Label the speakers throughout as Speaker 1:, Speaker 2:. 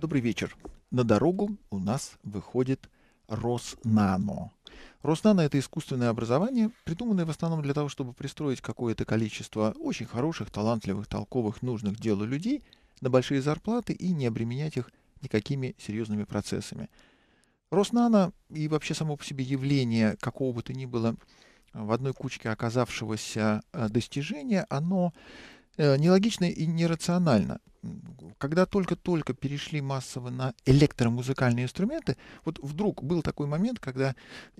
Speaker 1: Добрый вечер. На дорогу у нас выходит Роснано. Роснано — это искусственное образование, придуманное в основном для того, чтобы пристроить какое-то количество очень хороших, талантливых, толковых, нужных делу людей на большие зарплаты и не обременять их никакими серьезными процессами. Роснано и вообще само по себе явление какого бы то ни было в одной кучке оказавшегося достижения, оно нелогично и нерационально. Когда только-только перешли массово на электромузыкальные инструменты, вот вдруг был такой момент, когда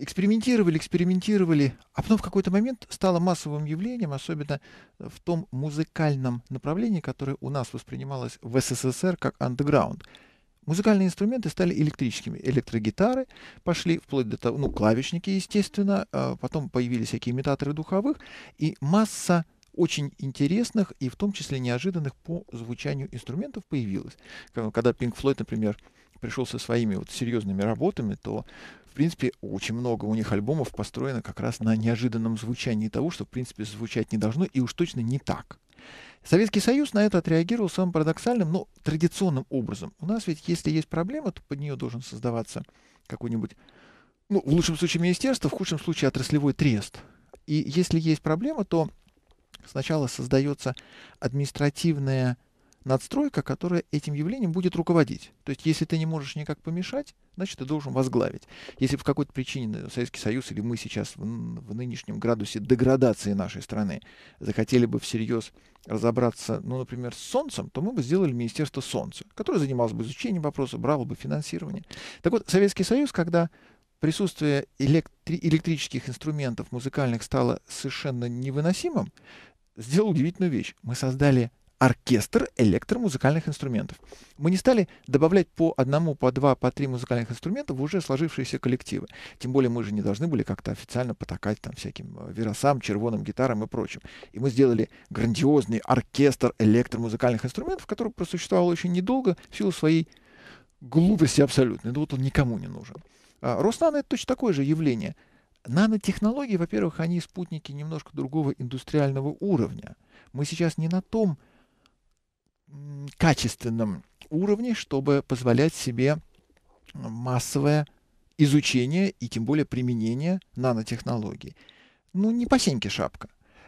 Speaker 1: экспериментировали, а потом в какой-то момент стало массовым явлением, особенно в том музыкальном направлении, которое у нас воспринималось в СССР как андеграунд. Музыкальные инструменты стали электрическими. Электрогитары пошли, вплоть до того, ну, клавишники, естественно, потом появились всякие имитаторы духовых, и масса очень интересных и в том числе неожиданных по звучанию инструментов появилось. Когда Pink Floyd, например, пришел со своими вот серьезными работами, то, в принципе, очень много у них альбомов построено как раз на неожиданном звучании того, что, в принципе, звучать не должно, и уж точно не так. Советский Союз на это отреагировал самым парадоксальным, но традиционным образом. У нас ведь, если есть проблема, то под нее должен создаваться какой-нибудь, ну, в лучшем случае министерство, в худшем случае отраслевой трест. И если есть проблема, то сначала создается административная надстройка, которая этим явлением будет руководить. То есть, если ты не можешь никак помешать, значит, ты должен возглавить. Если по какой-то причине Советский Союз или мы сейчас в нынешнем градусе деградации нашей страны захотели бы всерьез разобраться, ну, например, с Солнцем, то мы бы сделали Министерство Солнца, которое занималось бы изучением вопроса, брало бы финансирование. Так вот, Советский Союз, когда присутствие электрических инструментов музыкальных стало совершенно невыносимым, сделал удивительную вещь. Мы создали оркестр электромузыкальных инструментов. Мы не стали добавлять по одному, по два, по три музыкальных инструмента в уже сложившиеся коллективы. Тем более мы же не должны были как-то официально потакать там всяким веросам, червоным гитарам и прочим. И мы сделали грандиозный оркестр электромузыкальных инструментов, который просуществовал очень недолго в силу своей глупости абсолютной. Ну вот он никому не нужен. Роснано — это точно такое же явление. Нанотехнологии, во-первых, они спутники немножко другого индустриального уровня. Мы сейчас не на том качественном уровне, чтобы позволять себе массовое изучение и тем более применение нанотехнологий. Ну, не по сеньке шапка.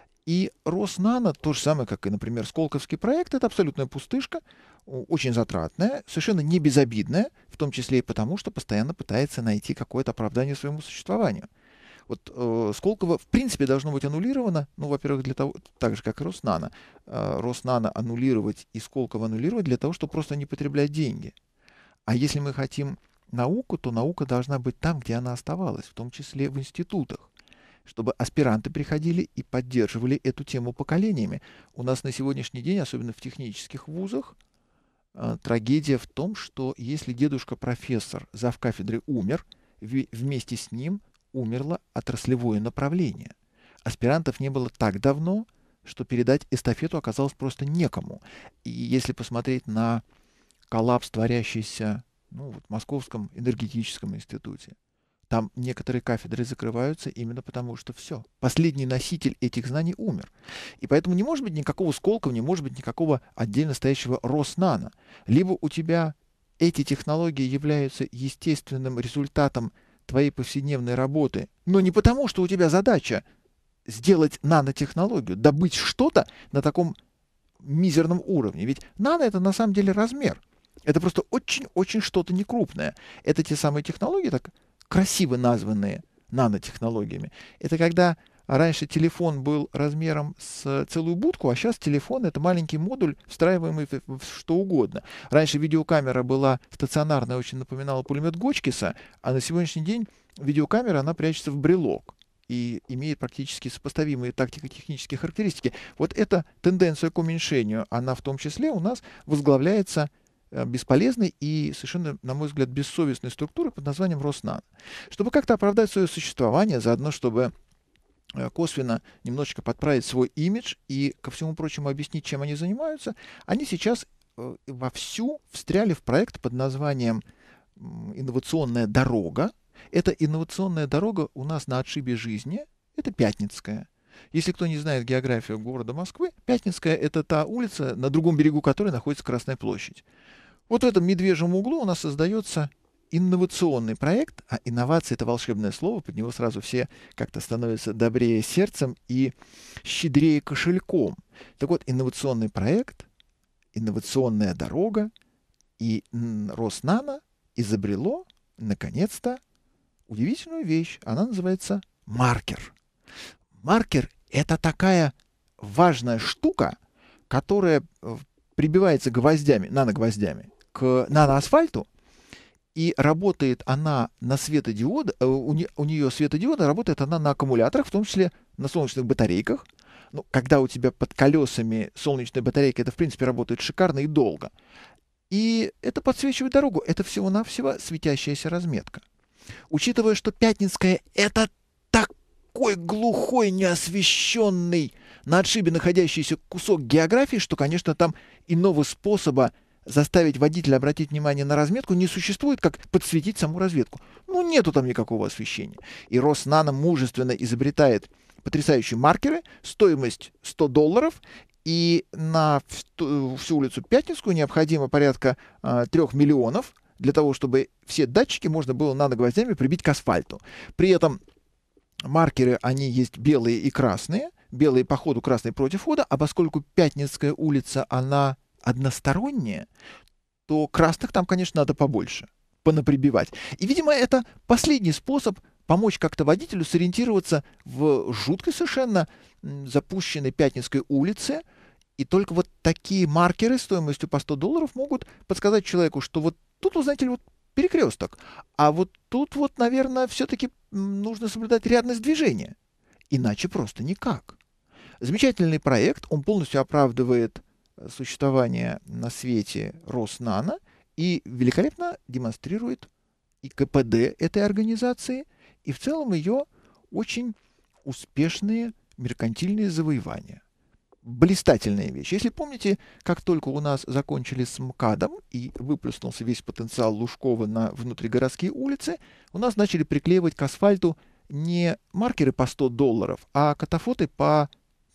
Speaker 1: И Роснано, то же самое, как и, например, Сколковский проект, это абсолютная пустышка, очень затратная, совершенно не безобидная, в том числе и потому, что постоянно пытается найти какое-то оправдание своему существованию. Вот Сколково в принципе должно быть аннулировано, ну, во-первых, для того, так же, как и Роснано. Роснано аннулировать и Сколково аннулировать для того, чтобы просто не потреблять деньги. А если мы хотим науку, то наука должна быть там, где она оставалась, в том числе в институтах, чтобы аспиранты приходили и поддерживали эту тему поколениями. У нас на сегодняшний день, особенно в технических вузах, трагедия в том, что если дедушка-профессор завкафедры умер, вместе с ним умерло отраслевое направление. Аспирантов не было так давно, что передать эстафету оказалось просто некому. И если посмотреть на коллапс, творящийся, ну, вот в Московском энергетическом институте, там некоторые кафедры закрываются именно потому, что все. Последний носитель этих знаний умер. И поэтому не может быть никакого Сколково, не может быть никакого отдельно стоящего Роснано. Либо у тебя эти технологии являются естественным результатом твоей повседневной работы, но не потому, что у тебя задача сделать нанотехнологию, добыть что-то на таком мизерном уровне. Ведь нано — это на самом деле размер. Это просто очень-очень что-то некрупное. Это те самые технологии, так красиво названные нанотехнологиями. Это когда раньше телефон был размером с целую будку, а сейчас телефон — это маленький модуль, встраиваемый в что угодно. Раньше видеокамера была стационарная, очень напоминала пулемет Гочкиса, а на сегодняшний день видеокамера, она прячется в брелок и имеет практически сопоставимые тактико-технические характеристики. Вот эта тенденция к уменьшению, она в том числе у нас возглавляется бесполезной и совершенно, на мой взгляд, бессовестной структуры под названием Роснано. Чтобы как-то оправдать свое существование, заодно, чтобы косвенно немножечко подправить свой имидж и, ко всему прочему, объяснить, чем они занимаются, они сейчас вовсю встряли в проект под названием «Инновационная дорога». Эта инновационная дорога у нас на отшибе жизни, это Пятницкая. Если кто не знает географию города Москвы, Пятницкая — это та улица, на другом берегу которой находится Красная площадь. Вот в этом медвежьем углу у нас создается инновационный проект, а инновация — это волшебное слово, под него сразу все как-то становятся добрее сердцем и щедрее кошельком. Так вот, инновационный проект, инновационная дорога и Роснано изобрело, наконец-то, удивительную вещь. Она называется маркер. Маркер — это такая важная штука, которая прибивается гвоздями, наногвоздями к наноасфальту, и работает она на светодиод, у нее светодиоды, работает она на аккумуляторах, в том числе на солнечных батарейках. Ну, когда у тебя под колесами солнечная батарейка, это, в принципе, работает шикарно и долго. И это подсвечивает дорогу. Это всего-навсего светящаяся разметка. Учитывая, что Пятницкая — это такой глухой, неосвещенный, на отшибе находящийся кусок географии, что, конечно, там иного способа заставить водителя обратить внимание на разметку не существует, как подсветить саму разведку. Ну, нету там никакого освещения. И Роснано мужественно изобретает потрясающие маркеры, стоимость $100, и на всю улицу Пятницкую необходимо порядка 3 миллионов для того, чтобы все датчики можно было наногвоздями прибить к асфальту. При этом маркеры, они есть белые и красные. Белые по ходу, красные против хода. А поскольку Пятницкая улица, она односторонняя, то красных там, конечно, надо побольше, понаприбивать. И, видимо, это последний способ помочь как-то водителю сориентироваться в жуткой совершенно запущенной Пятницкой улице. И только вот такие маркеры стоимостью по $100 могут подсказать человеку, что вот тут, вы знаете ли, вот перекресток, а вот тут вот, наверное, все-таки нужно соблюдать рядность движения. Иначе просто никак. Замечательный проект, он полностью оправдывает существование на свете Роснано и великолепно демонстрирует и КПД этой организации, и в целом ее очень успешные меркантильные завоевания. Блистательная вещь. Если помните, как только у нас закончили с МКАДом и выплеснулся весь потенциал Лужкова на внутригородские улицы, у нас начали приклеивать к асфальту не маркеры по $100, а катафоты по,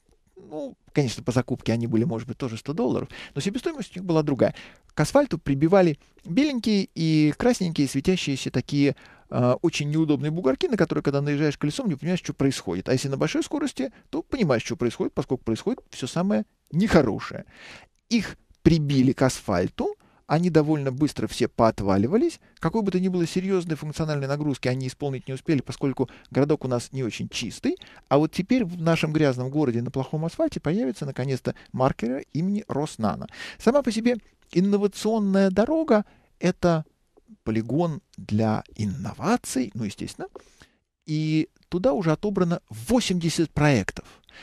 Speaker 1: ну, конечно, по закупке они были, может быть, тоже $100, но себестоимость у них была другая. К асфальту прибивали беленькие и красненькие светящиеся такие очень неудобные бугорки, на которые, когда наезжаешь колесом, не понимаешь, что происходит. А если на большой скорости, то понимаешь, что происходит, поскольку происходит все самое нехорошее. Их прибили к асфальту, они довольно быстро все поотваливались. Какой бы то ни было серьезной функциональной нагрузки они исполнить не успели, поскольку городок у нас не очень чистый. А вот теперь в нашем грязном городе на плохом асфальте появятся наконец-то маркеры имени Роснано. Сама по себе инновационная дорога — это полигон для инноваций, ну, естественно, и туда уже отобрано 80 проектов.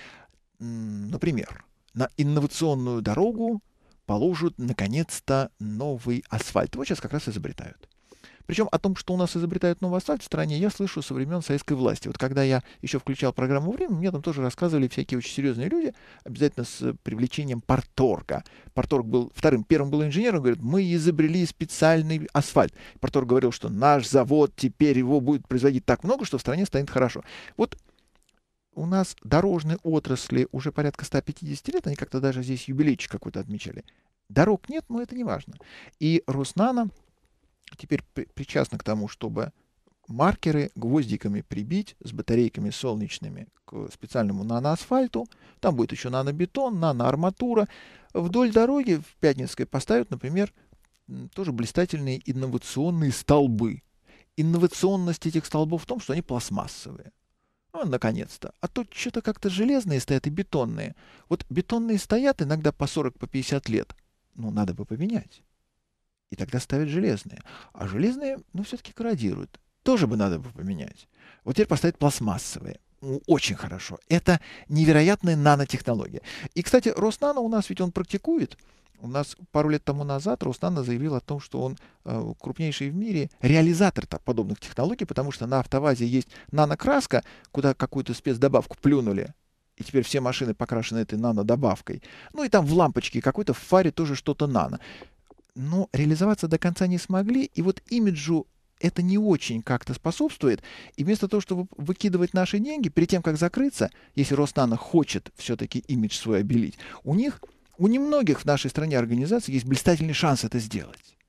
Speaker 1: Например, на инновационную дорогу положат, наконец-то, новый асфальт. Вот сейчас как раз изобретают. Причем о том, что у нас изобретают новый асфальт в стране, я слышу со времен советской власти. Вот когда я еще включал программу «Время», мне там тоже рассказывали всякие очень серьезные люди, обязательно с привлечением парторга. Парторг был вторым. Первым был инженером, говорит, мы изобрели специальный асфальт. Парторг говорил, что наш завод теперь его будет производить так много, что в стране станет хорошо. Вот у нас дорожной отрасли уже порядка 150 лет, они как-то даже здесь юбилейчик какой-то отмечали. Дорог нет, но это не важно. И Роснано теперь причастна к тому, чтобы маркеры гвоздиками прибить с батарейками солнечными к специальному наноасфальту. Там будет еще нанобетон, наноарматура. Вдоль дороги в Пятницкой поставят, например, тоже блистательные инновационные столбы. Инновационность этих столбов в том, что они пластмассовые. Ну, наконец-то. А то что-то как-то железные стоят и бетонные. Вот бетонные стоят иногда по 40-50 лет. Ну, надо бы поменять. И тогда ставят железные. А железные, ну, все-таки корродируют. Тоже бы надо бы поменять. Вот теперь поставить пластмассовые. Ну, очень хорошо. Это невероятная нанотехнология. И, кстати, Роснано у нас ведь он практикует. У нас пару лет тому назад Роснано заявил о том, что он крупнейший в мире реализатор подобных технологий, потому что на АвтоВАЗе есть нанокраска, куда какую-то спецдобавку плюнули. И теперь все машины покрашены этой нанодобавкой. Ну и там в лампочке какой-то в фаре тоже что-то нано. Но реализоваться до конца не смогли, и вот имиджу это не очень как-то способствует. И вместо того, чтобы выкидывать наши деньги, перед тем, как закрыться, если Роснано хочет все-таки имидж свой обелить, у немногих в нашей стране организаций есть блистательный шанс это сделать.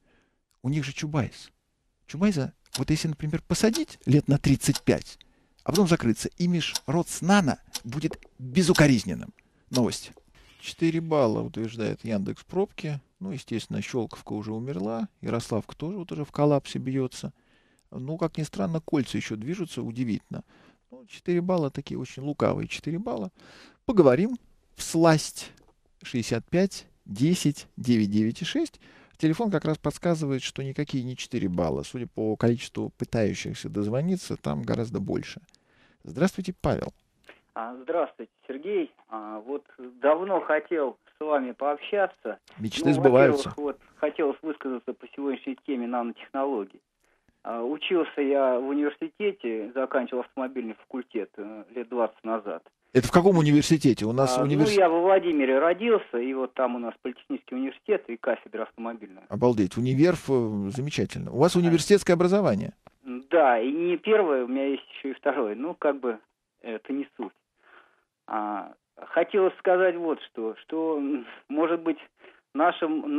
Speaker 1: у них же Чубайс. Чубайса, вот если, например, посадить лет на 35, а потом закрыться, имидж Ротснана будет безукоризненным. Новости. 4 балла утверждает Яндекс Пробки. Ну, естественно, Щелковка уже умерла. Ярославка тоже вот уже в коллапсе бьется. Ну, как ни странно, кольца еще движутся, удивительно. Ну, 4 балла такие очень лукавые 4 балла. Поговорим. Всласть 65 10 996. Телефон как раз подсказывает, что никакие не 4 балла. Судя по количеству пытающихся дозвониться, там гораздо больше. Здравствуйте, Павел.
Speaker 2: Здравствуйте, Сергей. Вот давно хотел с вами пообщаться.
Speaker 1: Мечты сбываются.
Speaker 2: Во-первых, вот хотелось высказаться по сегодняшней теме нанотехнологий. Учился я в университете, заканчивал автомобильный факультет лет 20 назад.
Speaker 1: Это в каком университете? У нас
Speaker 2: Ну, я во Владимире родился, и вот там у нас политехнический университет и кафедра автомобильная.
Speaker 1: Обалдеть, универф замечательно. У вас университетское образование?
Speaker 2: Да, и не первое, у меня есть еще и второе. Ну, как бы, это не суть. Хотелось сказать вот что, может быть, нашим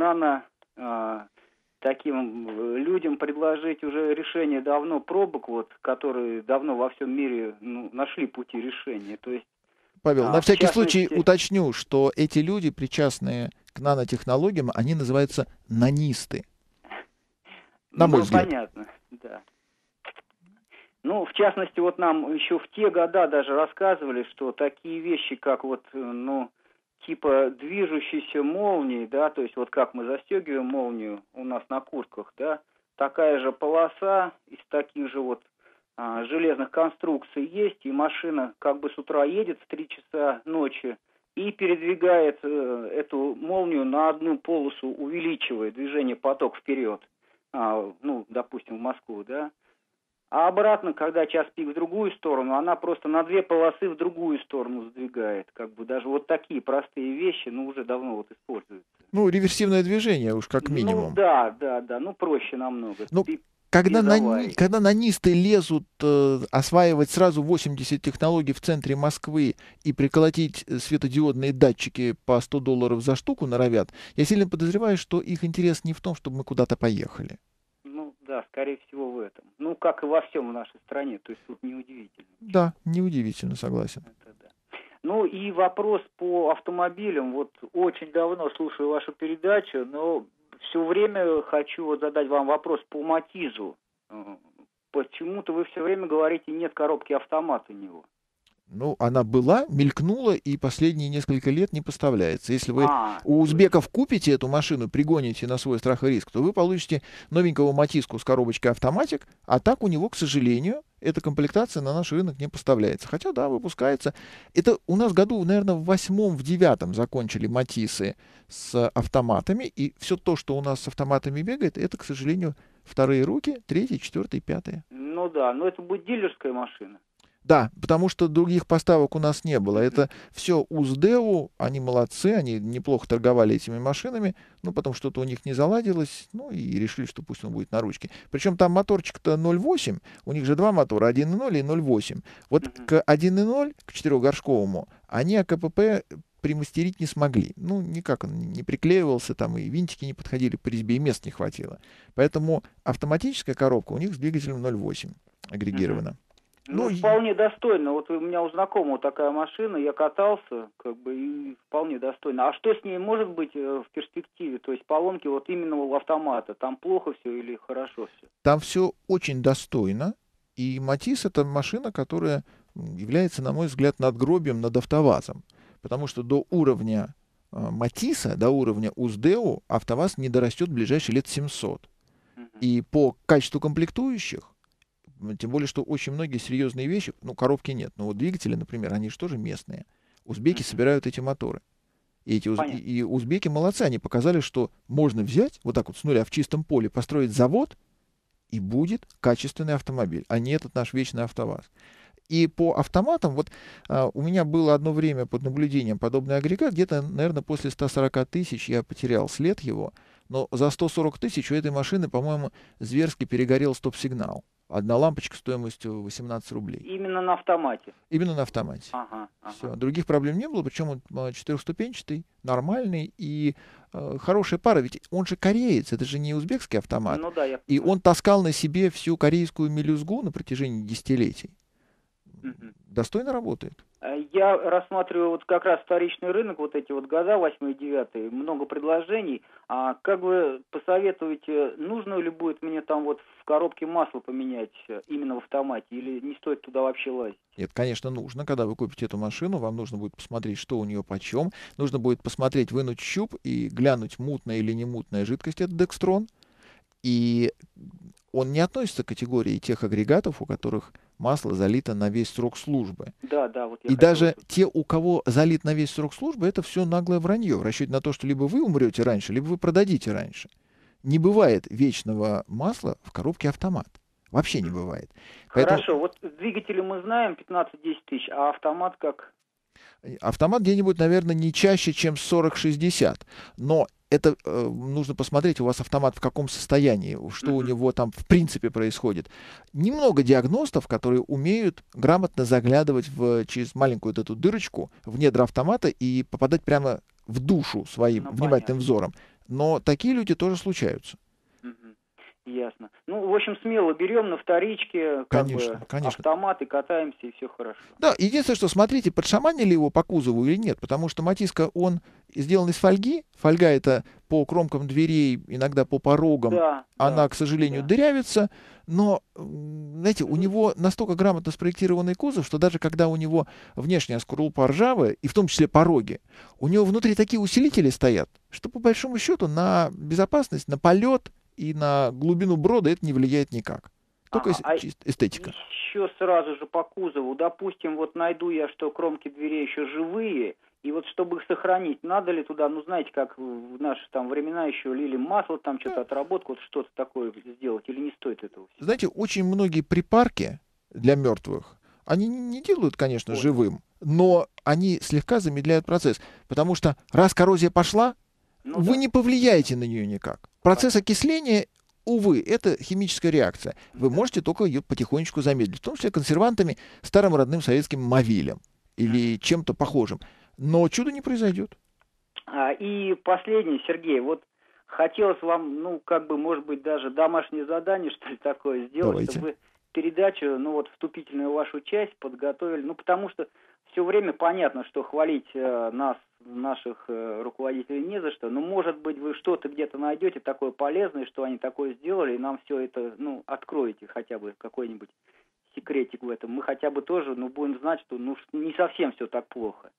Speaker 2: таким людям предложить уже решение давно пробок, вот, которые давно во всем мире нашли пути решения. То есть,
Speaker 1: Павел, на всякий случай уточню, что эти люди, причастные к нанотехнологиям, они называются нанисты. На мой взгляд.
Speaker 2: Понятно, да. Ну, в частности, вот нам еще в те года даже рассказывали, что такие вещи, как вот, типа движущейся молнии, да, то есть вот как мы застегиваем молнию у нас на куртках, да, такая же полоса из таких же вот железных конструкций есть, и машина как бы с утра едет в 3 часа ночи и передвигает эту молнию на одну полосу, увеличивая движение поток вперед, допустим, в Москву, да. А обратно, когда час пик в другую сторону, она просто на 2 полосы в другую сторону сдвигает. Как бы даже вот такие простые вещи, уже давно вот используются. Ну,
Speaker 1: реверсивное движение уж как минимум.
Speaker 2: Да, проще намного.
Speaker 1: Когда нанисты лезут осваивать сразу 80 технологий в центре Москвы и приколотить светодиодные датчики по $100 за штуку норовят, я сильно подозреваю, что их интерес не в том, чтобы мы куда-то поехали.
Speaker 2: Да, скорее всего в этом. Как и во всем в нашей стране, то есть тут неудивительно.
Speaker 1: Да, неудивительно, согласен.
Speaker 2: Это да. И вопрос по автомобилям. Вот очень давно слушаю вашу передачу, но все время хочу задать вам вопрос по Матизу. Почему-то вы все время говорите, нет коробки автомат у него.
Speaker 1: Она была, мелькнула и последние несколько лет не поставляется. Если вы у узбеков купите эту машину, пригоните на свой страх и риск, то вы получите новенького Матиску с коробочкой автоматик, а так у него, к сожалению, эта комплектация на наш рынок не поставляется. Хотя, да, выпускается. Это у нас году, наверное, в 8-м, в 9-м закончили Матисы с автоматами, и все то, что у нас с автоматами бегает, это, к сожалению, вторые руки, 3-й, 4-й, 5-й.
Speaker 2: Но это будет дилерская машина.
Speaker 1: Да, потому что других поставок у нас не было. Это все УЗДЭУ, они молодцы, они неплохо торговали этими машинами, потом что-то у них не заладилось, и решили, что пусть он будет на ручке. Причем там моторчик-то 0,8, у них же 2 мотора, 1.0 и 0,8. Вот к 1.0, к 4-горшковому, они АКПП примастерить не смогли. Никак он не приклеивался, там и винтики не подходили по резьбе, и мест не хватило. Поэтому автоматическая коробка у них с двигателем 0,8 агрегирована.
Speaker 2: Вполне достойно. Вот у меня у знакомого такая машина, я катался, и вполне достойно. А что с ней может быть в перспективе? То есть поломки вот именно у автомата, там плохо все или хорошо все?
Speaker 1: Там все очень достойно, и Матис — это машина, которая является, на мой взгляд, надгробием над АвтоВАЗом, потому что до уровня Матиса, до уровня УЗДЭУ АвтоВАЗ не дорастет в ближайшие лет 700. И по качеству комплектующих, тем более, что очень многие серьезные вещи, коробки нет, но вот двигатели, например, они же тоже местные. Узбеки собирают эти моторы. И узбеки молодцы, они показали, что можно взять вот так вот с нуля в чистом поле, построить завод, и будет качественный автомобиль, а не этот наш вечный АвтоВАЗ. И по автоматам, у меня было одно время под наблюдением подобный агрегат, где-то, наверное, после 140 тысяч я потерял след его, но за 140 тысяч у этой машины, по-моему, зверски перегорел стоп-сигнал. одна лампочка стоимостью 18 рублей.
Speaker 2: Именно на автомате?
Speaker 1: Именно на автомате.
Speaker 2: Ага.
Speaker 1: Все. Других проблем не было, причем он четырехступенчатый, нормальный и хорошая пара. Ведь он же кореец, это же не узбекский автомат.
Speaker 2: Ну да, я
Speaker 1: И
Speaker 2: понимаю.
Speaker 1: он таскал на себе всю корейскую мелюзгу на протяжении десятилетий. Достойно работает.
Speaker 2: Я рассматриваю вот как раз вторичный рынок, вот эти вот года, 8-й, 9-й, много предложений. А как вы посоветуете, нужно ли будет мне там вот в коробке масло поменять именно в автомате, или не стоит туда вообще лазить?
Speaker 1: Это, конечно, нужно. Когда вы купите эту машину, вам нужно будет посмотреть, что у нее почем. Нужно будет посмотреть, вынуть щуп и глянуть, мутная или не мутная жидкость это декстрон. И он не относится к категории тех агрегатов, у которых масло залито на весь срок службы.
Speaker 2: Да, вот я
Speaker 1: И даже
Speaker 2: хотел...
Speaker 1: те, у кого залит на весь срок службы, это все наглое вранье в расчете на то, что либо вы умрете раньше, либо вы продадите раньше. Не бывает вечного масла в коробке автомат. Вообще не бывает.
Speaker 2: Хорошо, вот двигатели мы знаем, 15-10 тысяч, а автомат как?
Speaker 1: Автомат где-нибудь, наверное, не чаще, чем 40-60. Но это нужно посмотреть, у вас автомат в каком состоянии, что у него там в принципе происходит. Немного диагностов, которые умеют грамотно заглядывать через маленькую вот эту дырочку в недра автомата и попадать прямо в душу своим внимательным взором. Но такие люди тоже случаются.
Speaker 2: Ясно. Ну, в общем, смело берем на вторичке,
Speaker 1: конечно.
Speaker 2: автомат и катаемся, и все хорошо.
Speaker 1: Да, единственное, что смотрите, подшаманили его по кузову или нет, потому что Матиска, он сделан из фольги. Фольга это по кромкам дверей, иногда по порогам. Она, к сожалению, дырявится, но, знаете, у него настолько грамотно спроектированный кузов, что даже когда у него внешняя скорлупа ржавая, и в том числе пороги, у него внутри такие усилители стоят, что по большому счету на безопасность, на полет и на глубину брода это не влияет никак. Только чисто эстетика.
Speaker 2: Еще сразу же по кузову, допустим, вот найду я, что кромки дверей еще живые, и вот чтобы их сохранить, надо ли туда, ну знаете, как в наши там времена еще лили масло, там что-то отработку, вот что-то такое сделать, или не стоит этого?
Speaker 1: Знаете, очень многие припарки для мертвых, они не делают, конечно, живым, но они слегка замедляют процесс, потому что раз коррозия пошла, вы не повлияете на нее никак. Процесс окисления, увы, это химическая реакция. Вы можете только ее потихонечку замедлить, в том числе консервантами, старым родным советским мовилем или чем-то похожим. Но чудо не произойдет.
Speaker 2: И последнее, Сергей, вот хотелось вам, ну, как бы, может быть, даже домашнее задание, что ли, такое сделать.
Speaker 1: Давайте.
Speaker 2: Чтобы вы передачу, ну, вот вступительную вашу часть подготовили. Ну, потому что все время понятно, что хвалить нас, наших руководителей, не за что. Но, может быть, вы что-то где-то найдете такое полезное, что они такое сделали, и нам все это, ну, откроете хотя бы какой-нибудь секретик в этом. Мы хотя бы тоже, ну, будем знать, что, ну, не совсем все так плохо.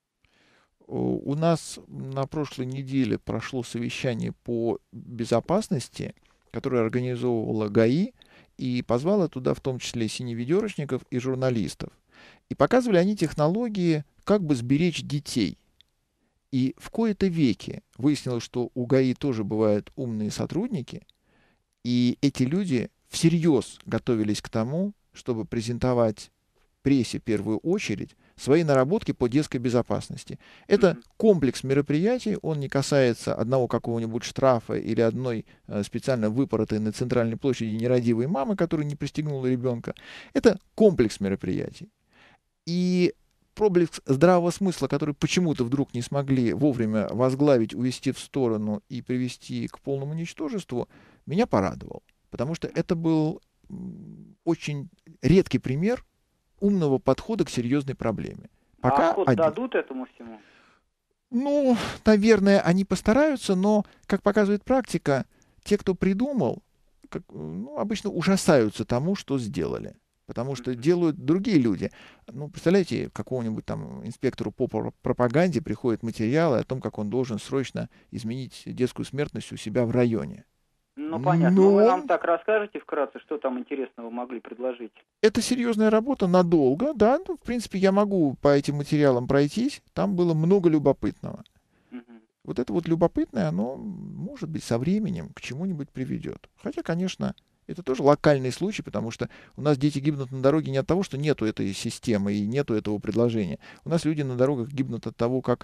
Speaker 1: У нас на прошлой неделе прошло совещание по безопасности, которое организовывала ГАИ, и позвала туда в том числе синеведерочников и журналистов. И показывали они технологии, как бы сберечь детей. И в кои-то веки выяснилось, что у ГАИ тоже бывают умные сотрудники, и эти люди всерьез готовились к тому, чтобы презентовать прессе в первую очередь свои наработки по детской безопасности. Это комплекс мероприятий, он не касается одного какого-нибудь штрафа или одной специально выпоротой на центральной площади нерадивой мамы, которая не пристегнула ребенка. Это комплекс мероприятий. И проблеск здравого смысла, который почему-то вдруг не смогли вовремя возглавить, увести в сторону и привести к полному ничтожеству, меня порадовал. Потому что это был очень редкий пример умного подхода к серьезной проблеме.
Speaker 2: Пока ход дадут этому всему?
Speaker 1: Ну, наверное, они постараются, но, как показывает практика, те, кто придумал, обычно ужасаются тому, что сделали. Потому что делают другие люди. Ну, представляете, какому-нибудь там инспектору по пропаганде приходят материалы о том, как он должен срочно изменить детскую смертность у себя в районе.
Speaker 2: Ну, понятно. Но вы нам так расскажете вкратце, что там интересного могли предложить?
Speaker 1: Это серьезная работа надолго, да. Ну, в принципе, я могу по этим материалам пройтись. Там было много любопытного. Вот это вот любопытное, оно, может быть, со временем к чему-нибудь приведет. Хотя, конечно, это тоже локальный случай, потому что у нас дети гибнут на дороге не от того, что нету этой системы и нету этого предложения. У нас люди на дорогах гибнут от того, как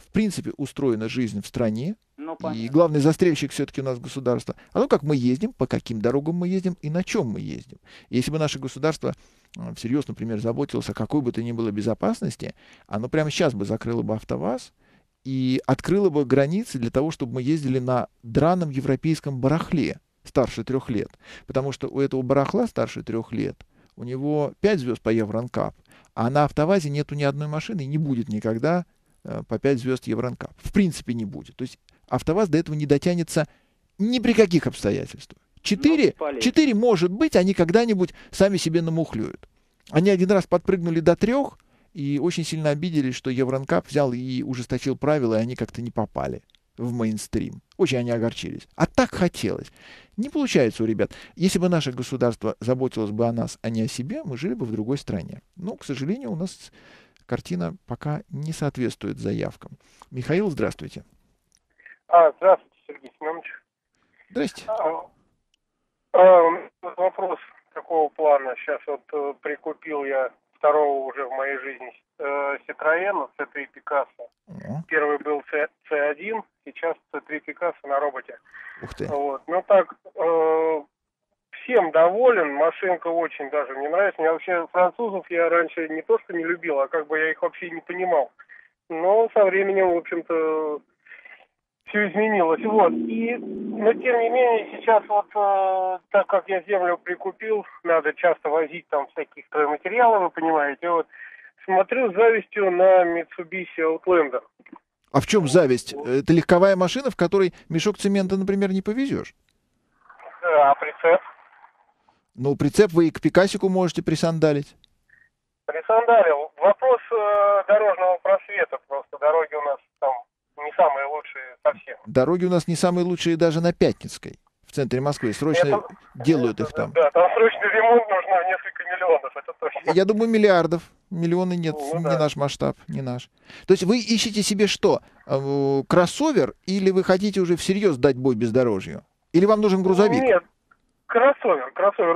Speaker 1: в принципе устроена жизнь в стране,
Speaker 2: Ну,
Speaker 1: и
Speaker 2: понятно.
Speaker 1: главный застрельщик все-таки у нас государство, о том, как мы ездим, по каким дорогам мы ездим и на чем мы ездим. Если бы наше государство всерьез, например, заботилось о какой бы то ни было безопасности, оно прямо сейчас бы закрыло бы АвтоВАЗ и открыло бы границы для того, чтобы мы ездили на драном европейском барахле старше 3 лет. Потому что у этого барахла старше 3 лет у него 5 звезд по Евронкап, а на АвтоВАЗе нету ни одной машины и не будет никогда по 5 звезд Евронкап. В принципе, не будет. То есть АвтоВАЗ до этого не дотянется ни при каких обстоятельствах. 4, может быть, они когда-нибудь сами себе намухлюют. Они один раз подпрыгнули до 3 и очень сильно обиделись, что Евронкап взял и ужесточил правила, и они как-то не попали в мейнстрим. Очень они огорчились. А так хотелось. Не получается у ребят. Если бы наше государство заботилось бы о нас, а не о себе, мы жили бы в другой стране. Но, к сожалению, у нас картина пока не соответствует заявкам. Михаил, здравствуйте.
Speaker 3: Здравствуйте, Сергей Семенович.
Speaker 1: Здрасте.
Speaker 3: Вопрос такого плана. Сейчас вот прикупил я второго уже в моей жизни Citroёn, C3 Picasso. Первый был C1, сейчас C3 Picasso на роботе.
Speaker 1: Ух ты.
Speaker 3: Вот. Ну так, всем доволен, машинка очень даже мне нравится. Мне вообще французов я раньше не то что не любил, а как бы я их вообще не понимал. Но со временем, в общем-то, все изменилось. Вот. Но тем не менее, сейчас вот, так как я землю прикупил, надо часто возить там всяких стройматериалов, вы понимаете, вот, смотрю с завистью на Mitsubishi Outlander.
Speaker 1: А в чем зависть? Это легковая машина, в которой мешок цемента, например, не повезешь.
Speaker 3: А прицеп?
Speaker 1: Ну, прицеп вы и к Пикасику можете присандалить.
Speaker 3: Присандалил. Вопрос дорожного просвета просто. Дороги у нас там не самые лучшие совсем.
Speaker 1: Дороги у нас не самые лучшие даже на Пятницкой, в центре Москвы. Срочно делают их там.
Speaker 3: Да, там срочный ремонт нужно несколько миллионов, это точно.
Speaker 1: Я думаю, миллиардов. Миллионы нет,
Speaker 3: Ну,
Speaker 1: не
Speaker 3: да.
Speaker 1: наш масштаб, не наш. То есть вы ищете себе что? Кроссовер или вы хотите уже всерьез дать бой бездорожью? Или вам нужен грузовик?
Speaker 3: Нет, кроссовер,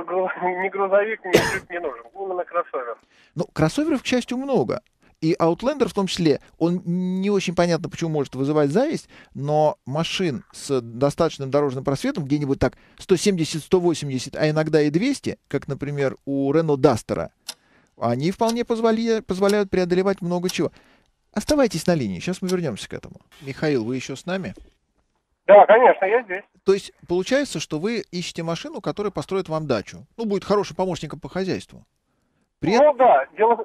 Speaker 3: не грузовик, мне чуть не нужен, именно кроссовер.
Speaker 1: Ну, кроссоверов, к счастью, много. И Outlander в том числе, он не очень понятно, почему может вызывать зависть, но машин с достаточным дорожным просветом, где-нибудь так 170-180, а иногда и 200, как, например, у Renault Duster, они вполне позволяют преодолевать много чего. Оставайтесь на линии, сейчас мы вернемся к этому. Михаил, вы еще с нами?
Speaker 3: Да, конечно, я здесь.
Speaker 1: То есть получается, что вы ищете машину, которая построит вам дачу. Ну, будет хорошим помощником по хозяйству.
Speaker 3: Ну да,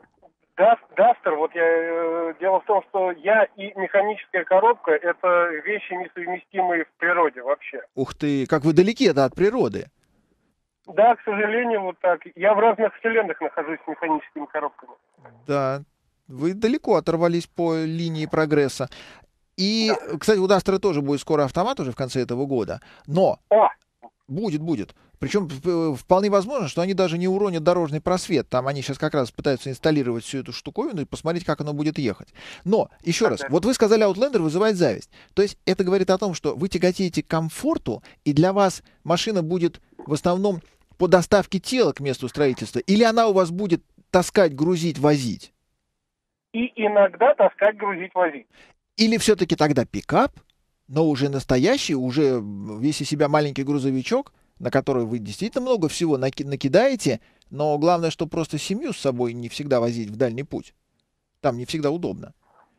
Speaker 3: Duster, вот дело в том, что я и механическая коробка — это вещи несовместимые в природе вообще.
Speaker 1: Ух ты, как вы далеки от природы.
Speaker 3: Да, к сожалению, вот так. Я в разных вселенных нахожусь с механическими коробками.
Speaker 1: Да, вы далеко оторвались по линии прогресса. И, кстати, у Дастера тоже будет скоро автомат уже в конце этого года. Но будет. Причем вполне возможно, что они даже не уронят дорожный просвет. Там они сейчас как раз пытаются инсталлировать всю эту штуковину и посмотреть, как оно будет ехать. Но, еще раз, вот вы сказали, Outlander вызывает зависть. То есть это говорит о том, что вы тяготеете к комфорту, и для вас машина будет в основном по доставке тела к месту строительства, или она у вас будет таскать, грузить, возить?
Speaker 3: И иногда таскать, грузить, возить.
Speaker 1: Или все-таки тогда пикап, но уже настоящий, уже весь из себя маленький грузовичок, на который вы действительно много всего накидаете, но главное, что просто семью с собой не всегда возить в дальний путь. Там не всегда удобно.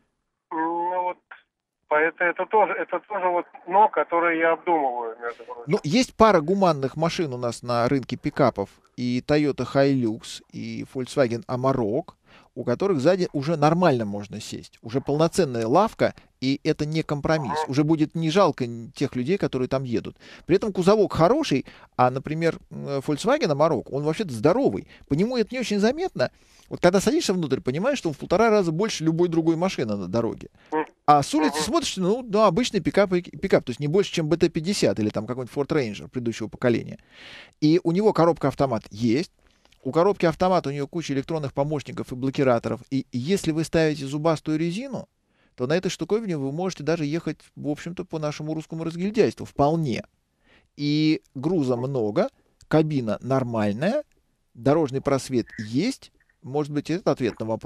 Speaker 3: Ну вот, это тоже вот но, которое я обдумываю, между прочим.
Speaker 1: Ну, есть пара гуманных машин у нас на рынке пикапов, и Toyota Hilux, и Volkswagen Amarok, у которых сзади уже нормально можно сесть. Уже полноценная лавка, и это не компромисс. Уже будет не жалко тех людей, которые там едут. При этом кузовок хороший, а, например, Volkswagen Amarok, он вообще-то здоровый. По нему это не очень заметно. Вот когда садишься внутрь, понимаешь, что он в 1,5 раза больше любой другой машины на дороге. А с улицы смотришь, обычный пикап, то есть не больше, чем BT-50 или там какой-нибудь Ford Ranger предыдущего поколения. И у него коробка-автомат есть. У коробки автомат у нее куча электронных помощников и блокираторов. И если вы ставите зубастую резину, то на этой штуковине вы можете даже ехать, в общем-то, по нашему русскому разгильдяйству. Вполне. И груза много, кабина нормальная, дорожный просвет есть. Может быть, это ответ на вопрос.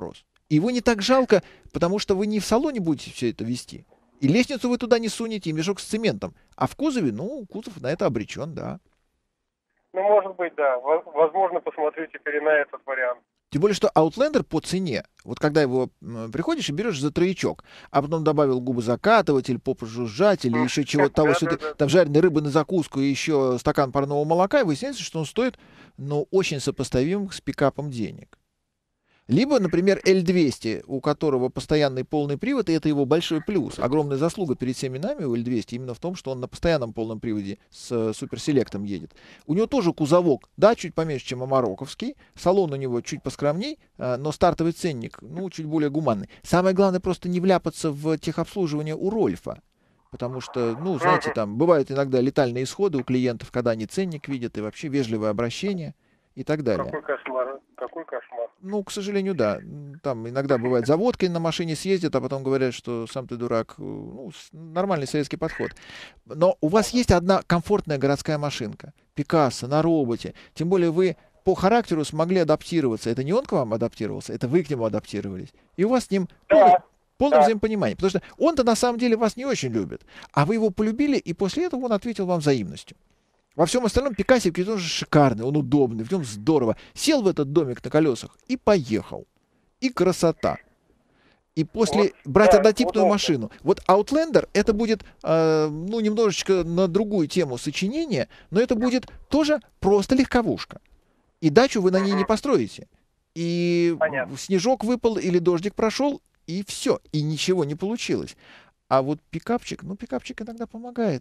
Speaker 1: И его не так жалко, потому что вы не в салоне будете все это вести. И лестницу вы туда не сунете, и мешок с цементом. А в кузове, ну, кузов на это обречен, да.
Speaker 3: Ну, может быть, да. Возможно, посмотрю теперь и на этот вариант.
Speaker 1: Тем более, что Outlander по цене, вот когда его приходишь и берешь за троечок, а потом добавил губозакатыватель, попу жужжать или еще чего-то того, что там жареной рыбы на закуску и еще стакан парного молока, и выясняется, что он стоит, ну, очень сопоставим с пикапом денег. Либо, например, L200, у которого постоянный полный привод, и это его большой плюс. Огромная заслуга перед всеми нами у L200 именно в том, что он на постоянном полном приводе с суперселектом едет. У него тоже кузовок, да, чуть поменьше, чем амароковский. Салон у него чуть поскромней, но стартовый ценник, ну, чуть более гуманный. Самое главное просто не вляпаться в техобслуживание у Рольфа. Потому что, ну, знаете, там бывают иногда летальные исходы у клиентов, когда они ценник видят, и вообще вежливое обращение и так далее.
Speaker 3: Какой кошмар, какой кошмар.
Speaker 1: Ну, к сожалению, да. Там иногда бывает за водкой на машине съездят, а потом говорят, что сам ты дурак. Ну, нормальный советский подход. Но у вас есть одна комфортная городская машинка. Пикассо на роботе. Тем более вы по характеру смогли адаптироваться. Это не он к вам адаптировался, это вы к нему адаптировались. И у вас с ним полное взаимопонимание. Потому что он-то на самом деле вас не очень любит. А вы его полюбили, и после этого он ответил вам взаимностью. Во всем остальном Пикассик тоже шикарный, он удобный, в нем здорово. Сел в этот домик на колесах и поехал. И красота. И после брать однотипную машину. Вот Outlander это будет, ну, немножечко на другую тему сочинения, но это будет тоже просто легковушка. И дачу вы на ней не построите. И снежок выпал или дождик прошел, и все. И ничего не получилось. А вот пикапчик, ну, пикапчик иногда помогает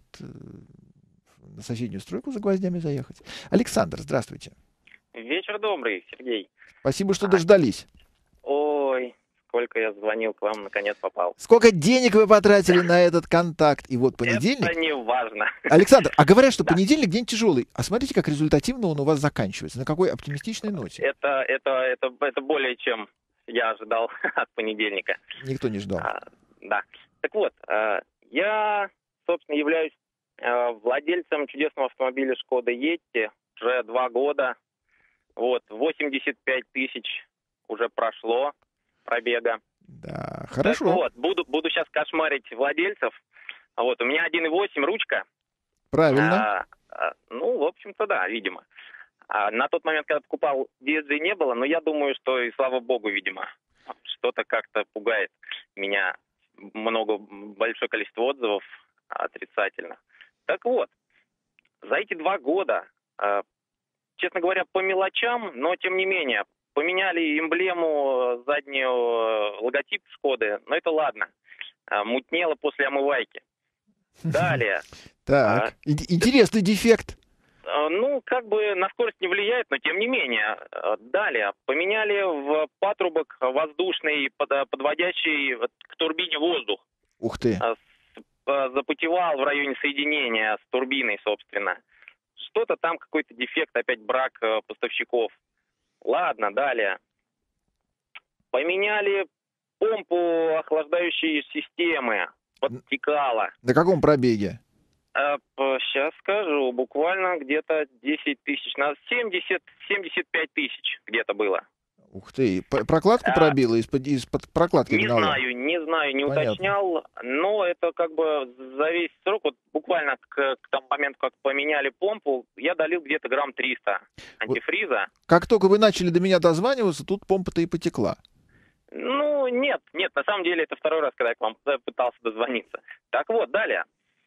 Speaker 1: на соседнюю стройку за гвоздями заехать. Александр, здравствуйте.
Speaker 4: Вечер добрый, Сергей.
Speaker 1: Спасибо, что дождались.
Speaker 4: Ой, сколько я звонил к вам, наконец попал.
Speaker 1: Сколько денег вы потратили на этот контакт? И вот понедельник...
Speaker 4: Это не важно.
Speaker 1: Alexander, а говорят, что понедельник день тяжелый. А смотрите, как результативно он у вас заканчивается. На какой оптимистичной ноте.
Speaker 4: Это более чем я ожидал от понедельника.
Speaker 1: Никто не ждал.
Speaker 4: Да. Так вот, я, собственно, являюсь владельцем чудесного автомобиля Шкода Йетти уже 2 года. Вот, 85 тысяч уже прошло пробега.
Speaker 1: Да, хорошо.
Speaker 4: Так вот, буду сейчас кошмарить владельцев. Вот, у меня 1.8 ручка.
Speaker 1: Правильно.
Speaker 4: Ну, в общем-то, да, видимо. На тот момент, когда покупал, DSG не было, но я думаю, что и слава богу, видимо, что-то как-то пугает меня. Большое количество отзывов отрицательных. Так вот, за эти 2 года, честно говоря, по мелочам, но тем не менее, поменяли эмблему, заднюю, логотип Шкоды, но это ладно. Мутнело после омывайки. Далее.
Speaker 1: Так, интересный дефект.
Speaker 4: Ну, как бы на скорость не влияет, но тем не менее. Далее. Поменяли в патрубок воздушный, подводящий к турбине воздух.
Speaker 1: Ух ты.
Speaker 4: Запотевал в районе соединения с турбиной, собственно. Что-то там, какой-то дефект, опять брак поставщиков. Ладно, далее. Поменяли помпу охлаждающей системы. Подтекала.
Speaker 1: На каком пробеге?
Speaker 4: Сейчас скажу. Буквально где-то 10 тысяч. 75 тысяч где-то было.
Speaker 1: Ух ты, прокладку пробило, из-под прокладки гнало?
Speaker 4: Не знаю, не уточнял, но это как бы за весь срок, вот буквально к тому моменту, как поменяли помпу, я долил где-то грамм 300 антифриза.
Speaker 1: Как только вы начали до меня дозваниваться, тут помпа-то и потекла.
Speaker 4: Ну, нет, на самом деле это 2-й раз, когда я к вам пытался дозвониться. Так вот, далее.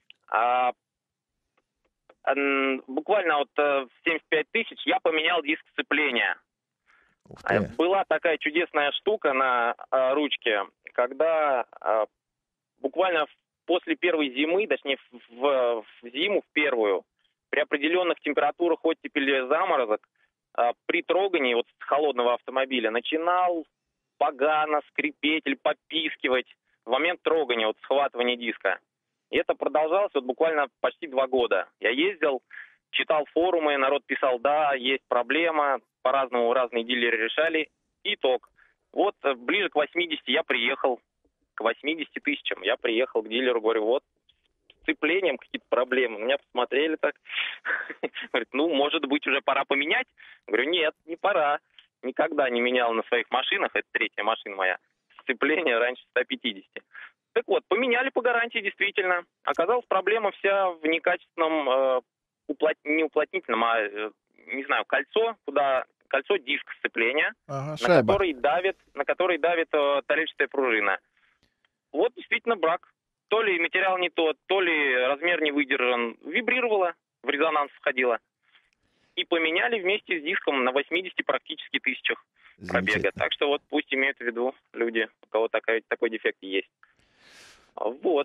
Speaker 4: Буквально вот в 75 тысяч я поменял диск сцепления. Была такая чудесная штука на ручке, когда буквально после первой зимы, точнее в зиму, в первую, при определенных температурах оттепели заморозок, при трогании вот с холодного автомобиля начинал погано скрипеть или попискивать в момент трогания, вот схватывания диска. И это продолжалось вот буквально почти 2 года. Я ездил, читал форумы, народ писал, да, есть проблема, по-разному разные дилеры решали. Итог. Вот ближе к 80 я приехал, к 80 тысячам я приехал к дилеру, говорю, вот с сцеплением какие-то проблемы. На меня посмотрели так. Говорит, ну, может быть, уже пора поменять? Говорю, нет, не пора. Никогда не менял на своих машинах, это 3-я машина моя. сцепления раньше 150. Так вот, поменяли по гарантии действительно. Оказалась проблема вся в некачественном, не уплотнительном, не знаю, кольцо диск сцепления,
Speaker 1: Ага,
Speaker 4: на который давит тарельчатая пружина. Вот действительно брак. То ли материал не тот, то ли размер не выдержан. Вибрировало, в резонанс входило. И поменяли вместе с диском на 80 практически тысячах пробега. Так что вот пусть имеют в виду люди, у кого такой дефект есть. Вот.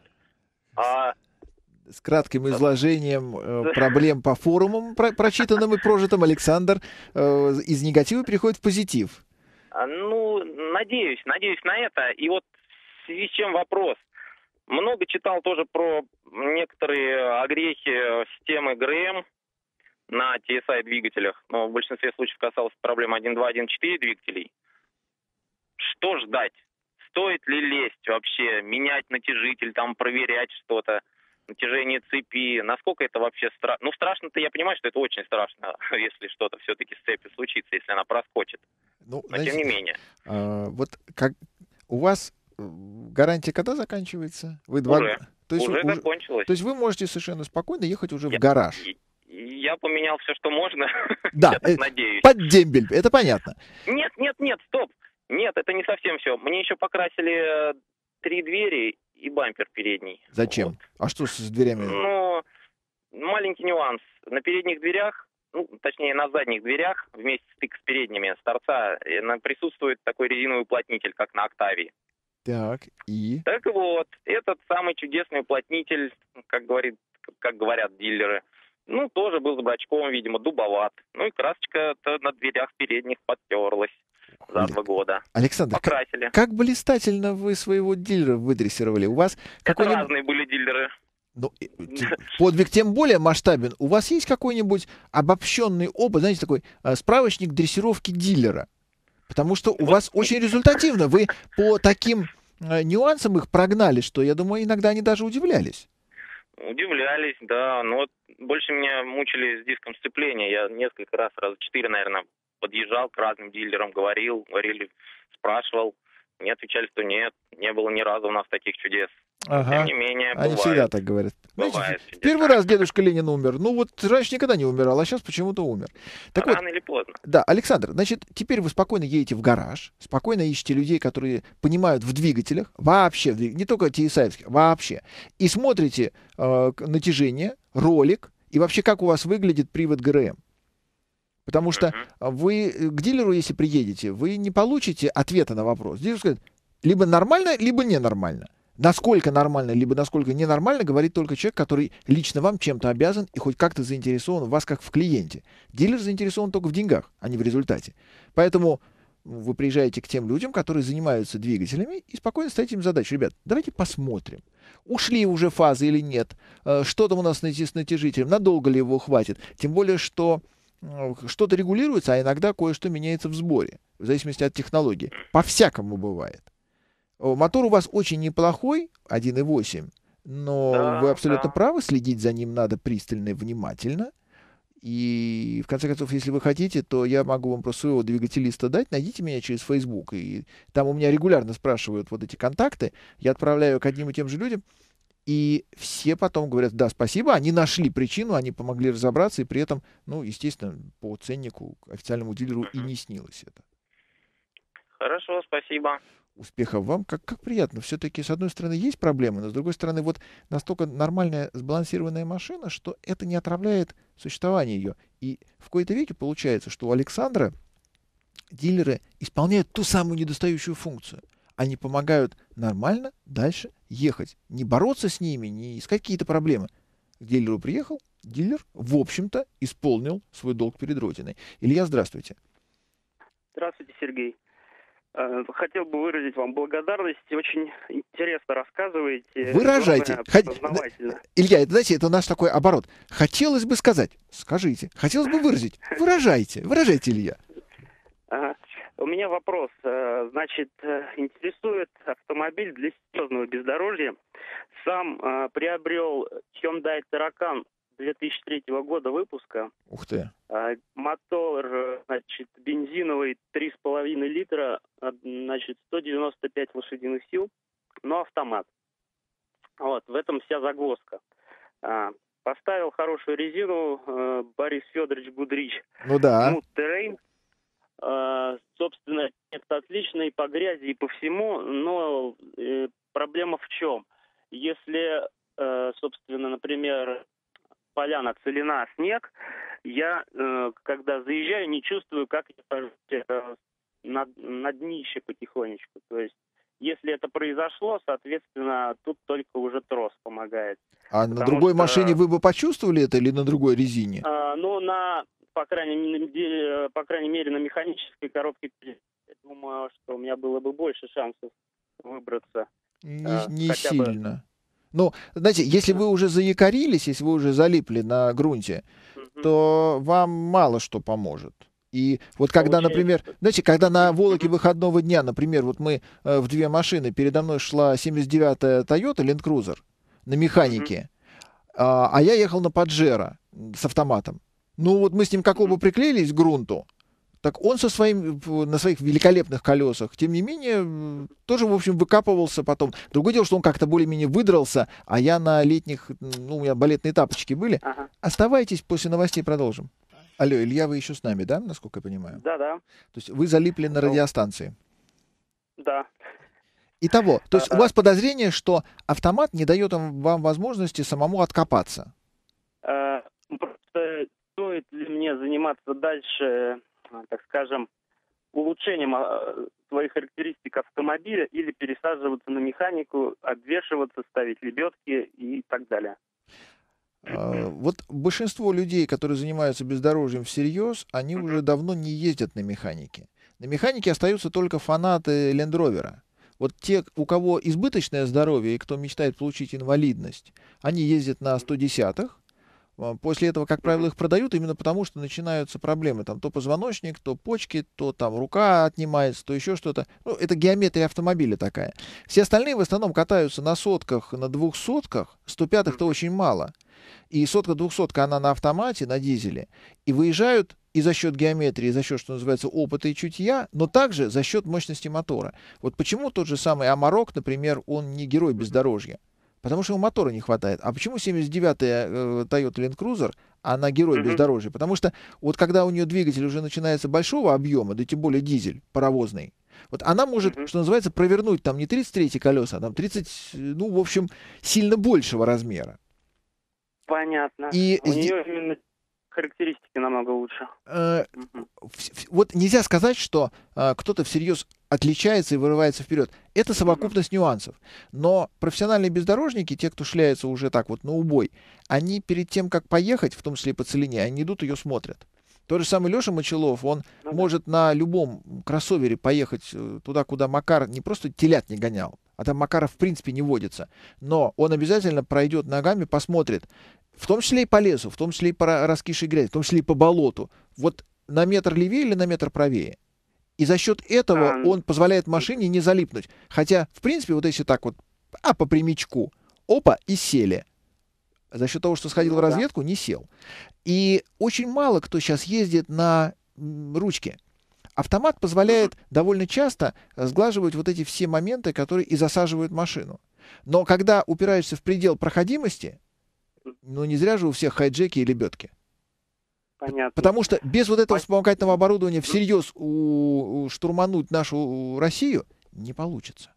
Speaker 1: С кратким изложением проблем по форумам, прочитанным и прожитым, Александр из негатива переходит в позитив.
Speaker 4: Ну, надеюсь на это. И вот в связи с чем вопрос. Много читал тоже про некоторые огрехи системы ГРМ на TSI-двигателях, но в большинстве случаев касалось проблем 1.2, 1.4 двигателей. Что ждать? Стоит ли лезть вообще, менять натяжитель, там проверять что-то, натяжение цепи? Насколько это вообще страшно? Ну, страшно-то я понимаю, что это очень страшно, если что-то все-таки с цепью случится, если она проскочит.
Speaker 1: Ну,
Speaker 4: но тем не менее.
Speaker 1: Вот как у вас гарантия когда заканчивается?
Speaker 4: Уже закончилась.
Speaker 1: То есть вы можете совершенно спокойно ехать уже в гараж?
Speaker 4: Я поменял все, что можно.
Speaker 1: Да,
Speaker 4: надеюсь.
Speaker 1: Под дембель, это понятно.
Speaker 4: Нет, стоп. Нет, это не совсем все. Мне еще покрасили 3 двери и бампер передний.
Speaker 1: Зачем? Вот. А что с дверями?
Speaker 4: Ну, маленький нюанс. На передних дверях, точнее на задних дверях, вместе с передними, с торца, присутствует такой резиновый уплотнитель, как на Октавии.
Speaker 1: Так, и?
Speaker 4: Так вот, этот самый чудесный уплотнитель, как говорят дилеры, тоже был с брачком, видимо, дубоват. Ну и красочка-то на дверях передних подтерлась за 2 года.
Speaker 1: Александр,
Speaker 4: покрасили.
Speaker 1: Как блистательно вы своего дилера выдрессировали. У вас
Speaker 4: разные были дилеры.
Speaker 1: Подвиг тем более масштабен. У вас есть какой-нибудь обобщенный опыт, знаете, такой справочник дрессировки дилера? Потому что у вас очень результативно. Вы по таким нюансам их прогнали, что, я думаю, иногда они даже удивлялись.
Speaker 4: Удивлялись, да. Но вот больше меня мучили с диском сцепления. Я несколько раз, раза 4, наверное, подъезжал к разным дилерам, говорили, спрашивал. Мне отвечали, что нет, не было ни разу у нас таких чудес.
Speaker 1: Ага.
Speaker 4: Тем не менее,
Speaker 1: Они всегда так говорят.
Speaker 4: Бывает.
Speaker 1: Знаете, первый раз дедушка Ленин умер. Раньше никогда не умирал, а сейчас почему-то умер. Так
Speaker 4: рано или поздно.
Speaker 1: Да, Александр, теперь вы спокойно едете в гараж, спокойно ищете людей, которые понимают в двигателях, вообще, не только TSI-евских, вообще, и смотрите натяжение, ролик, и вообще, как у вас выглядит привод ГРМ. Потому что вы к дилеру, если приедете, вы не получите ответа на вопрос. Дилер скажет, либо нормально, либо ненормально. Насколько нормально, либо насколько ненормально, говорит только человек, который лично вам чем-то обязан и хоть как-то заинтересован в вас как в клиенте. Дилер заинтересован только в деньгах, а не в результате. Поэтому вы приезжаете к тем людям, которые занимаются двигателями, и спокойно ставите им задачу. Ребят, давайте посмотрим, ушли уже фазы или нет, что там у нас с натяжителем, надолго ли его хватит. Тем более, что что-то регулируется, а иногда кое-что меняется в сборе, в зависимости от технологии. По-всякому бывает. Мотор у вас очень неплохой, 1.8, но вы абсолютно правы, следить за ним надо пристально и внимательно. И, в конце концов, если вы хотите, то я могу вам просто своего двигателиста дать, найдите меня через Facebook. И там у меня регулярно спрашивают вот эти контакты, я отправляю к одним и тем же людям, и все потом говорят, да, спасибо, они нашли причину, они помогли разобраться, и при этом, естественно, по ценнику официальному дилеру и не снилось это.
Speaker 4: Хорошо, спасибо.
Speaker 1: Успехов вам. Как приятно. Все-таки, с одной стороны, есть проблемы, но с другой стороны, вот настолько нормальная, сбалансированная машина, что это не отравляет существование ее. И в кои-то веке получается, что у Александра дилеры исполняют ту самую недостающую функцию. Они помогают нормально дальше ехать. Не бороться с ними, не искать какие-то проблемы. К дилеру приехал, дилер, в общем-то, исполнил свой долг перед Родиной. Илья, здравствуйте.
Speaker 5: Здравствуйте, Сергей. Хотел бы выразить вам благодарность. Очень интересно рассказываете.
Speaker 1: Выражайте. Илья, это наш такой оборот. Хотелось бы сказать, скажите. Хотелось бы выразить, выражайте. Выражайте, Илья.
Speaker 5: У меня вопрос. Интересует автомобиль для серьезного бездорожья. Сам приобрел Hyundai Terracan 2003 года выпуска.
Speaker 1: Ух ты.
Speaker 5: Мотор, значит, бензиновый 3,5 литра, значит, 195 лошадиных сил, но автомат. Вот, в этом вся загвоздка. Поставил хорошую резину Борис Федорович Гудрич.
Speaker 1: Ну да.
Speaker 5: Smooth Terrain. Собственно, это отлично и по грязи, и по всему, но проблема в чем? Если, собственно, например, поляна целина, снег, я, когда заезжаю, не чувствую, как я на днище потихонечку. То есть, если это произошло, соответственно, тут только уже трос помогает.
Speaker 1: А на другой машине вы бы почувствовали это или на другой резине?
Speaker 5: Ну, по крайней мере, на механической коробке, я думаю, что у меня было бы больше шансов выбраться.
Speaker 1: Не сильно. Ну, знаете, если вы уже заякорились, если вы уже залипли на грунте, то вам мало что поможет. И вот когда, например, знаете, когда на Волоке выходного дня, например, вот мы в две машины, передо мной шла 79-я Toyota Land Cruiser на механике, а я ехал на Паджеро с автоматом. Ну вот мы с ним как оба приклеились к грунту, так он на своих великолепных колесах, тем не менее, тоже, в общем, выкапывался потом. Другое дело, что он как-то более-менее выдрался, а я на летних, у меня балетные тапочки были. Оставайтесь, после новостей продолжим. Алло, Илья, вы еще с нами, да, насколько я понимаю?
Speaker 5: Да.
Speaker 1: То есть вы залипли на радиостанции?
Speaker 5: Да.
Speaker 1: Итого, то есть у вас подозрение, что автомат не дает вам возможности самому откопаться?
Speaker 5: Просто стоит ли мне заниматься дальше, так скажем, улучшением своих характеристик автомобиля или пересаживаться на механику, обвешиваться, ставить лебедки и так далее?
Speaker 1: Вот большинство людей, которые занимаются бездорожьем всерьез, они уже давно не ездят на механике. На механике остаются только фанаты Land Rover. Вот те, у кого избыточное здоровье и кто мечтает получить инвалидность, они ездят на 110-х. После этого, как правило, их продают именно потому, что начинаются проблемы. Там то позвоночник, то почки, то там рука отнимается, то еще что-то. Ну, это геометрия автомобиля такая. Все остальные в основном катаются на сотках, на 200-ках. 105-х-то очень мало. И сотка-двухсотка, она на автомате, на дизеле. И выезжают и за счет геометрии, и за счет, что называется, опыта и чутья, но также за счет мощности мотора. Вот почему тот же самый Амарок, например, он не герой бездорожья? Потому что ему мотора не хватает. А почему 79-я Toyota Land Cruiser, она герой бездорожья? Потому что вот когда у нее двигатель уже начинается большого объема, да тем более дизель паровозный, вот она может, что называется, провернуть там не 33 колеса, а там 30, ну, в общем, сильно большего размера.
Speaker 5: Понятно.
Speaker 1: И
Speaker 5: у нее именно характеристики намного лучше.
Speaker 1: Вот нельзя сказать, что кто-то всерьез отличается и вырывается вперед. Это совокупность нюансов. Но профессиональные бездорожники, те, кто шляется уже так вот на убой, они перед тем, как поехать, в том числе и по целине, они идут ее смотрят. Тот же самый Леша Мочелов, он может на любом кроссовере поехать туда, куда Макар не просто телят не гонял, а там Макара в принципе не водится. Но он обязательно пройдет ногами, посмотрит, в том числе и по лесу, в том числе и по раскисшей грязи, в том числе и по болоту. Вот на метр левее или на метр правее. И за счет этого он позволяет машине не залипнуть. Хотя, в принципе, вот если так вот, по прямичку, опа, и сели. За счет того, что сходил в разведку, не сел. И очень мало кто сейчас ездит на ручке. Автомат позволяет довольно часто сглаживать вот эти все моменты, которые и засаживают машину. Но когда упираешься в предел проходимости, ну не зря же у всех хайджеки и лебедки.
Speaker 5: Понятно.
Speaker 1: Потому что без вот этого вспомогательного оборудования всерьез штурмануть нашу Россию не получится.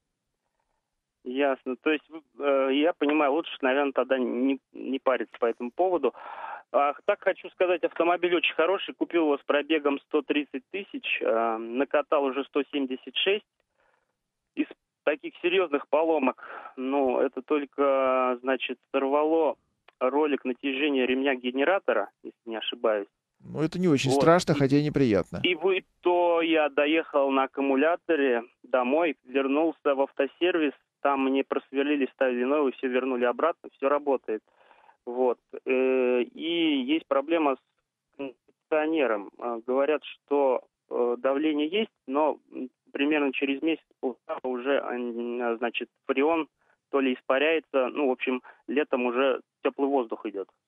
Speaker 5: Ясно. То есть, я понимаю, лучше, наверное, тогда не париться по этому поводу. Так хочу сказать, автомобиль очень хороший. Купил его с пробегом 130 тысяч, накатал уже 176. Из таких серьезных поломок, ну, это только, значит, сорвало ролик натяжения ремня генератора, если не ошибаюсь.
Speaker 1: Ну, это не очень страшно, хотя и неприятно.
Speaker 5: И то я доехал на аккумуляторе домой, вернулся в автосервис, там мне просверлили, ставили новый, все вернули обратно, все работает. Вот. И есть проблема с кондиционером. Говорят, что давление есть, но примерно через месяц-полтора уже, значит, фреон то ли испаряется, ну, в общем, летом уже теплый воздух идет.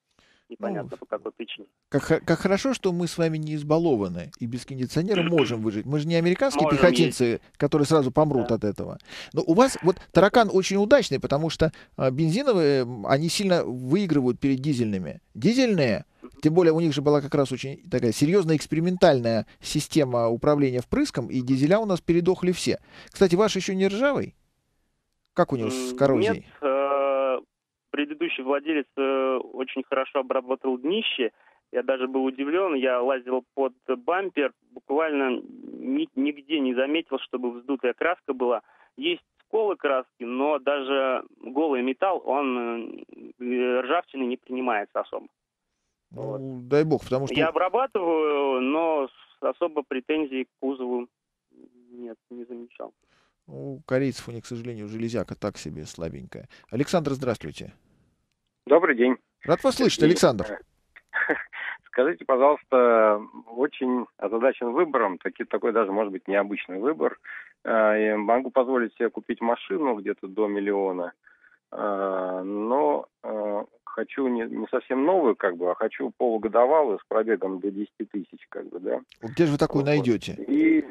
Speaker 5: непонятно по какой причине.
Speaker 1: Как хорошо, что мы с вами не избалованы и без кондиционера можем выжить. Мы же не американские пехотинцы, которые сразу помрут от этого. Но у вас вот таракан очень удачный, потому что бензиновые, они сильно выигрывают перед дизельными. Дизельные, тем более у них же была как раз очень такая серьезная экспериментальная система управления впрыском, и дизеля у нас передохли все. Кстати, ваш еще не ржавый? Как у него с коррозией?
Speaker 5: Нет, предыдущий владелец очень хорошо обработал днище. Я даже был удивлен, я лазил под бампер, буквально нигде не заметил, чтобы вздутая краска была. Есть сколы краски, но даже голый металл, он ржавчины не принимается особо.
Speaker 1: Ну, дай бог, потому что...
Speaker 5: Я обрабатываю, но особо претензий к кузову нет, не замечал.
Speaker 1: У корейцев у них, к сожалению, железяка так себе слабенькая. Александр, здравствуйте.
Speaker 6: Добрый день.
Speaker 1: Рад вас слышать, Александр.
Speaker 6: Скажите, пожалуйста, очень озадачен выбором, такой даже, может быть, необычный выбор. Я могу позволить себе купить машину где-то до 1 миллиона, но хочу не совсем новую, а хочу полугодовалую с пробегом до 10 тысяч, да.
Speaker 1: Где же вы такую найдете?
Speaker 6: И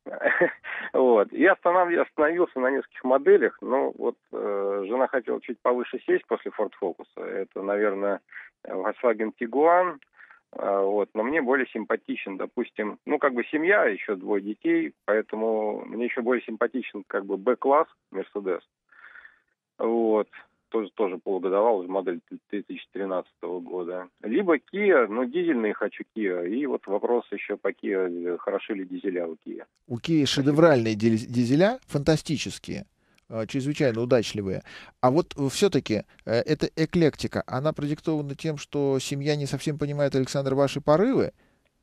Speaker 6: остановился на нескольких моделях, но жена хотела чуть повыше сесть после Ford Focus. Это, наверное, Volkswagen Tiguan. Но мне более симпатичен, допустим, семья, еще 2 детей, поэтому мне еще более симпатичен B-класс Mercedes. Тоже полугодовалый, модель 2013 года. Либо Kia, дизельные хочу Kia. И вопрос еще по Kia, хороши ли дизеля у Kia.
Speaker 1: У Kia шедевральные дизеля, фантастические, чрезвычайно удачливые. А вот все-таки эта эклектика, она продиктована тем, что семья не совсем понимает, Александр, ваши порывы?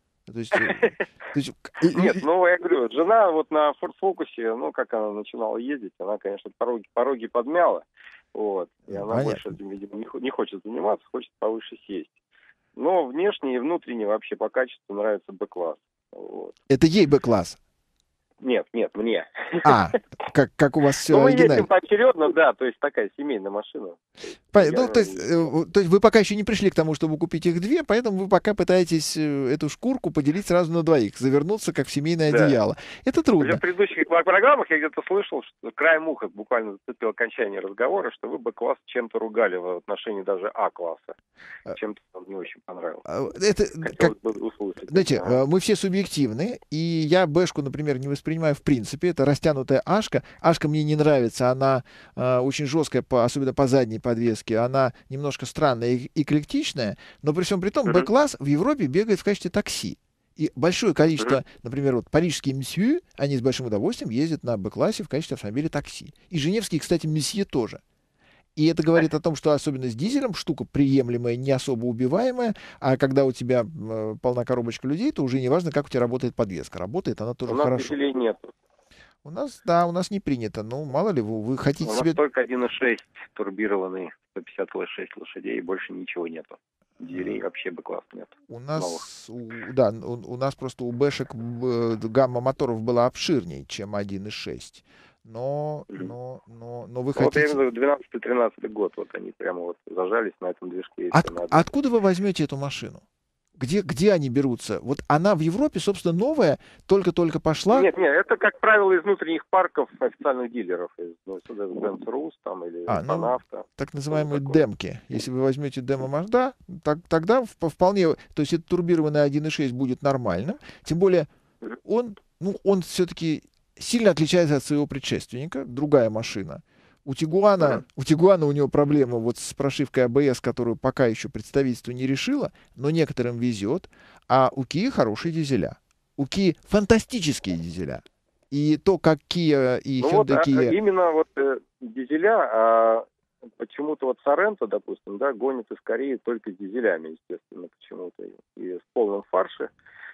Speaker 6: Нет, я говорю, жена на Ford Focus, как она начинала ездить, она, конечно, пороги подмяла. И она больше, видимо, не хочет заниматься, хочет повыше сесть. Но внешне и внутренне вообще по качеству нравится B-класс.
Speaker 1: Это ей Б-класс?
Speaker 6: Нет, мне.
Speaker 1: Как у вас все
Speaker 6: мы
Speaker 1: оригинально.
Speaker 6: ездим поочередно, да, то есть такая семейная машина.
Speaker 1: То есть вы пока еще не пришли к тому, чтобы купить их 2, поэтому вы пока пытаетесь эту шкурку поделить сразу на 2, завернуться как в семейное одеяло. Это трудно.
Speaker 6: В предыдущих программах я где-то слышал, что краем уха буквально зацепил окончание разговора, что вы Б-класс чем-то ругали в отношении даже А-класса. Чем-то вам не очень понравилось.
Speaker 1: Знаете, мы все субъективны, и я Бэшку, например, не воспринимаю в принципе. Это растянутая Ашка. Ашка мне не нравится, она очень жесткая, особенно по задней подвеске. Она немножко странная и эклектичная, но при всем при том Б-класс в Европе бегает в качестве такси. И большое количество, например, парижские месье, они с большим удовольствием ездят на Б-классе в качестве автомобиля такси. И женевские, кстати, месье тоже. И это говорит о том, что особенно с дизелем штука приемлемая, не особо убиваемая, а когда у тебя полна коробочка людей, то уже не важно, как у тебя работает подвеска. Работает она тоже хорошо.
Speaker 6: У нас дизелей нет.
Speaker 1: У нас не принято. Мало ли, вы хотите себе...
Speaker 6: У нас только 1.6 турбированный, 150 лошадей, и больше ничего нету. Дизелей вообще Б-класс нет.
Speaker 1: У нас просто у Бэшек гамма моторов была обширнее, чем 1.6. Но вы хотите...
Speaker 6: я имею в виду 12-13 год, они прямо зажались на этом движке.
Speaker 1: Откуда вы возьмете эту машину? Где они берутся? Она в Европе, собственно, новая, только-только пошла.
Speaker 6: Нет, это, как правило, из внутренних парков официальных дилеров, из Mercedes-Benz Rus или Panafta.
Speaker 1: Так называемые демки. Если вы возьмете демо-машину, тогда вполне, то есть это турбированный 1.6 будет нормальным. Тем более он все-таки сильно отличается от своего предшественника, другая машина. У Тигуана у него проблема с прошивкой ABS, которую пока еще представительство не решило, но некоторым везет. А у Kia хорошие дизеля. У Kia фантастические дизеля. И то, как Kia и Hyundai Kia...
Speaker 6: Именно дизеля, почему-то Sorento, допустим, гонят из Кореи только с дизелями, естественно, почему-то, и с полным фарше.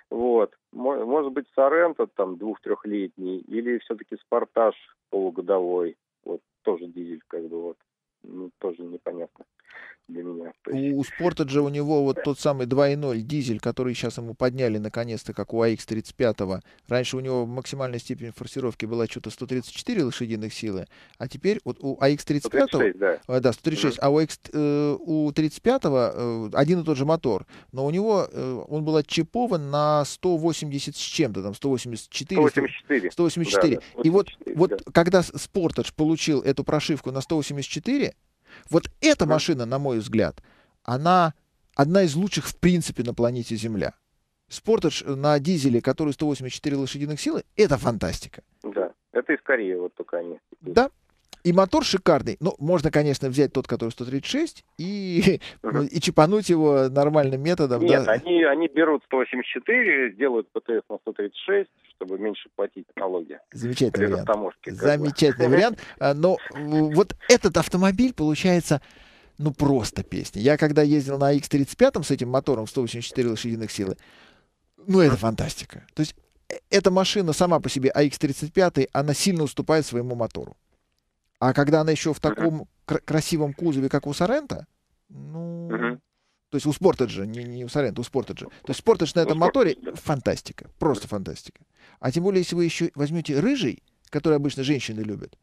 Speaker 6: Может быть, Sorento 2-3-летний, или все-таки Спартаж полугодовой. Тоже дизель, тоже непонятно. для меня.
Speaker 1: У Sportage у него вот тот самый 2.0 дизель, который сейчас ему подняли наконец-то, как у AX35. Раньше у него максимальная степень форсировки была что-то 134 лошадиных силы, а теперь вот у AX35...
Speaker 6: 136, да.
Speaker 1: Да, 136. А у 35 один и тот же мотор, но у него он был отчипован на 180 с чем-то, там 184.
Speaker 6: 184.
Speaker 1: 184.
Speaker 6: Да,
Speaker 1: И вот,
Speaker 6: 184, да.
Speaker 1: когда Sportage получил эту прошивку на 184, вот эта машина, на мой взгляд, она одна из лучших в принципе на планете Земля. Sportage на дизеле, который 184 лошадиных силы, это фантастика.
Speaker 6: Да, это из Кореи, вот только они.
Speaker 1: Да, и мотор шикарный. Ну, можно, конечно, взять тот, который 136, и чипануть его нормальным методом.
Speaker 6: Нет,
Speaker 1: да.
Speaker 6: они берут 184, делают ПТС на 136, чтобы меньше платить налоги.
Speaker 1: Замечательный вариант.
Speaker 6: Таможки,
Speaker 1: Замечательный вариант. Но вот этот автомобиль получается, ну, просто песня. Я когда ездил на X35 с этим мотором 184 лошадиных силы, ну, это фантастика. То есть эта машина сама по себе, AX35, она сильно уступает своему мотору. А когда она еще в таком красивом кузове, как у Sorento, ну, то есть у Sportage, не у Sorento, у Sportage. То есть Sportage на этом моторе фантастика, просто фантастика. А тем более, если вы еще возьмете рыжий, который обычно женщины любят,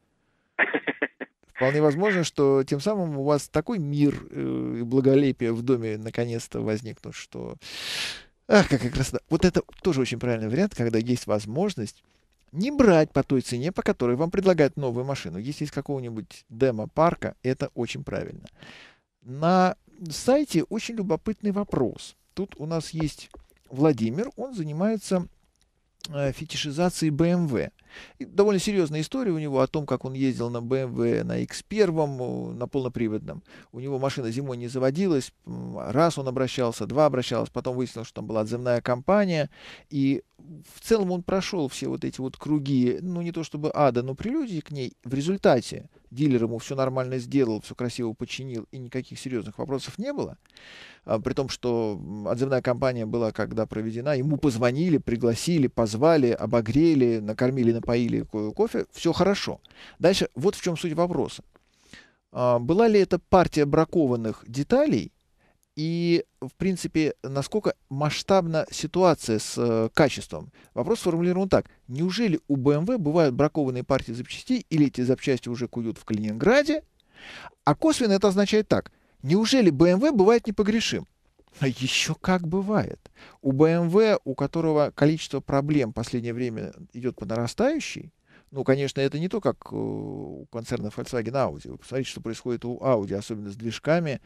Speaker 1: вполне возможно, что тем самым у вас такой мир и благолепие в доме наконец-то возникнут, что... Ах, какая красота. Вот это тоже очень правильный вариант, когда есть возможность не брать по той цене, по которой вам предлагают новую машину. Если из какого-нибудь демо-парка, это очень правильно. На сайте очень любопытный вопрос. Тут у нас есть Владимир, он занимается фетишизацией BMW. И довольно серьезная история у него о том, как он ездил на BMW на X1, на полноприводном. У него машина зимой не заводилась. Раз он обращался, два обращался, потом выяснилось, что там была отзывная кампания. И в целом он прошел все вот эти вот круги, ну не то чтобы ада, но прелюдии к ней. В результате дилер ему все нормально сделал, все красиво починил, и никаких серьезных вопросов не было. При том, что отзывная кампания была когда проведена, ему позвонили, пригласили, позвали, обогрели, накормили, напоили кофе, все хорошо. Дальше вот в чем суть вопроса. Была ли это партия бракованных деталей и, в принципе, насколько масштабна ситуация с качеством? Вопрос сформулирован так. Неужели у BMW бывают бракованные партии запчастей, или эти запчасти уже куют в Калининграде? А косвенно это означает так. Неужели BMW бывает непогрешим? А еще как бывает. У BMW, у которого количество проблем в последнее время идет по нарастающей, ну, конечно, это не то, как у концерна Volkswagen Audi. Вы посмотрите, что происходит у Audi, особенно с движками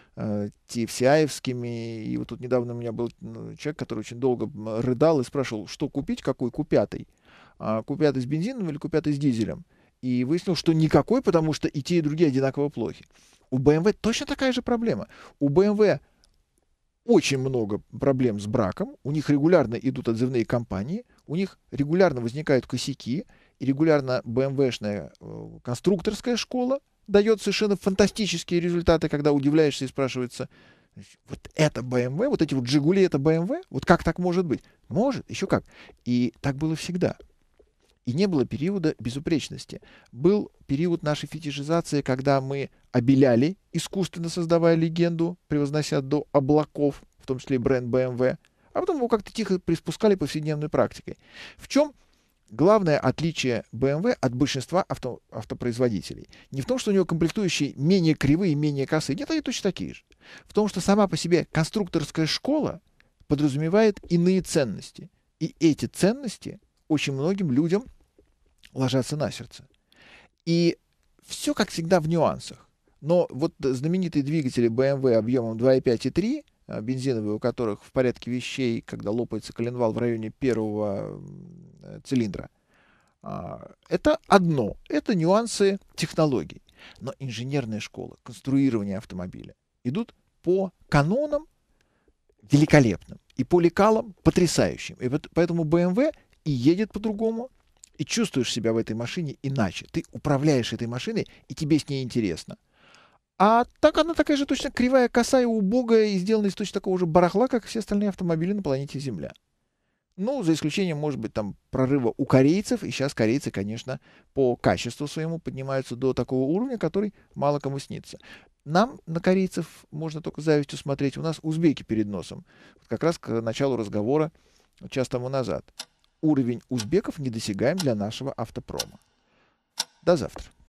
Speaker 1: TFCI-евскими. И вот тут недавно у меня был человек, который очень долго рыдал и спрашивал, что купить, какой Q5? Q5 с бензином или Q5 с дизелем? И выяснил, что никакой, потому что и те, и другие одинаково плохи. У BMW точно такая же проблема. У BMW очень много проблем с браком, у них регулярно идут отзывные кампании, у них регулярно возникают косяки, и регулярно BMW-шная конструкторская школа дает совершенно фантастические результаты, когда удивляешься и спрашивается, вот это BMW, вот эти вот «Жигули» это BMW? Вот как так может быть? Может, еще как. И так было всегда. И не было периода безупречности. Был период нашей фетишизации, когда мы обеляли, искусственно создавая легенду, превознося до облаков, в том числе и бренд BMW, а потом его как-то тихо приспускали повседневной практикой. В чем главное отличие BMW от большинства автопроизводителей? Не в том, что у него комплектующие менее кривые, менее косые. Нет, они точно такие же. В том, что сама по себе конструкторская школа подразумевает иные ценности. И эти ценности очень многим людям ложатся на сердце. И все, как всегда, в нюансах. Но вот знаменитые двигатели BMW объемом 2.5 и 3, бензиновые, у которых в порядке вещей, когда лопается коленвал в районе первого цилиндра, это одно. Это нюансы технологий. Но инженерная школа, конструирование автомобиля идут по канонам великолепным и по лекалам потрясающим. И поэтому BMW и едет по-другому, и чувствуешь себя в этой машине иначе. Ты управляешь этой машиной, и тебе с ней интересно. А так она такая же точно кривая, косая, убогая и сделана из точно такого же барахла, как и все остальные автомобили на планете Земля. Ну, за исключением, может быть, там прорыва у корейцев. И сейчас корейцы, конечно, по качеству своему поднимаются до такого уровня, который мало кому снится. Нам на корейцев можно только с завистью смотреть. У нас узбеки перед носом. Вот как раз к началу разговора час тому назад. Уровень узбеков недосягаем для нашего автопрома. До завтра.